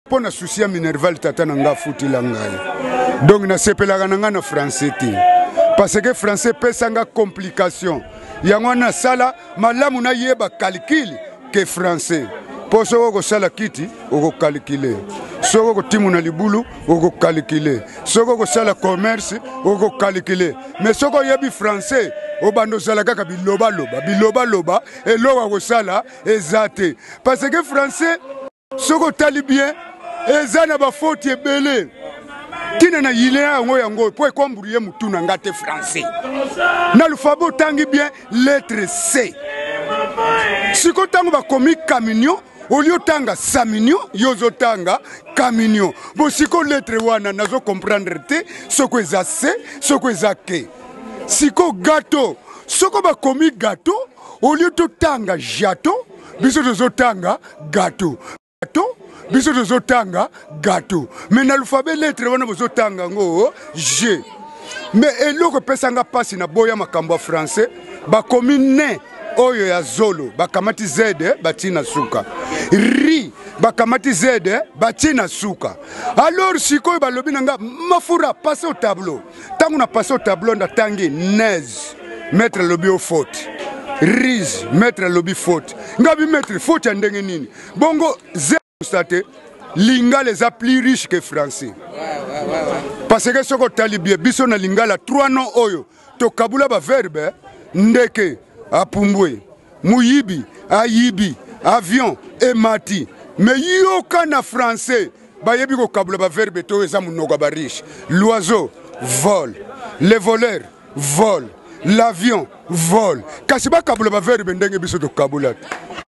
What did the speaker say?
Pour na souci ya minerval tata na nga futi la ngai. Donc na sepelaka na nga na français te. Parce que français pesa nga complication. Yango na sala malamu na yeba calcul que français. Po soko ko sala kiti oko calculer. Soko ko timu na libulu oko calculer. Soko ko sala commerce oko calculer. Mais soko yebi français o bando sala kaka biloba loba eloko ko sala ezate. Parce que français soko tali bien ezana ba faute ebele. Tina na yilea yango po ekomburiye mutu na ngate français. Na l'alphabet tangi bien lettre C. Siko tango ba komi camion au lieu tanga saminio yozo tanga camion. Bo siko lettre wana nazo comprendre te soko eza C soko eza K. Siko gâteau soko ba komi gâteau au lieu to tanga jato biso zo tanga gâteau. Gâteau biso zo tanga gâteau. Mais na l'alphabet lettre wana bozo tanga ngo G. Mais eloko pesanga pasi na boya makambo français ba komi ne oyo ya zolo bakamati zede batina suka ri bakamati zede batina suka. Alors sikoyo balobi nanga mafura passer au tableau tangu na passer au tableau nda tangi neige mettre lobi au faute riz mettre lobi faute ngabi mettre faute ndenge nini bongo zede constater lingala est plus riche que français. Parce que soko talibie biso na lingala 3 noms oyo to kabula ba verbe ndeke apumbwe muyibi ayibi avion emati. Mais yoka na français ba yebi ko kabula ba verbe to eza munoka ba riche. L'oiseau vole, le voleur vole, l'avion vole. Kasi ba kabula ba verbe ndenge biso to kabula.